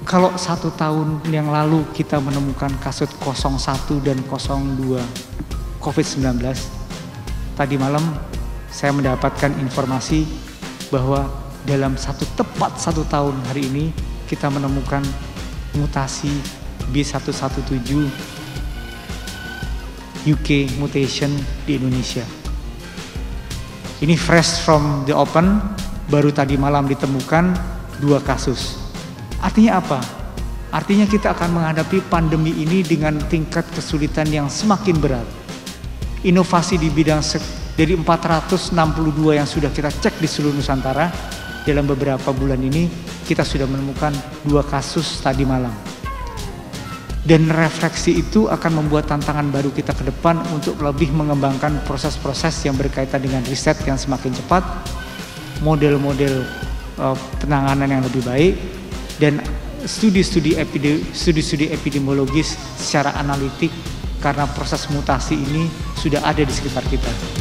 Kalau 1 tahun yang lalu kita menemukan kasus 01 dan 02 COVID-19, tadi malam saya mendapatkan informasi bahwa dalam tepat 1 tahun hari ini kita menemukan mutasi B117 UK mutation di Indonesia. Ini fresh from the open, baru tadi malam ditemukan 2 kasus. Artinya apa? Artinya kita akan menghadapi pandemi ini dengan tingkat kesulitan yang semakin berat. Inovasi di bidang dari 462 yang sudah kita cek di seluruh Nusantara, dalam beberapa bulan ini kita sudah menemukan 2 kasus tadi malam. Dan refleksi itu akan membuat tantangan baru kita ke depan untuk lebih mengembangkan proses-proses yang berkaitan dengan riset yang semakin cepat, model-model penanganan yang lebih baik, dan studi-studi epidemiologis secara analitik, karena proses mutasi ini sudah ada di sekitar kita.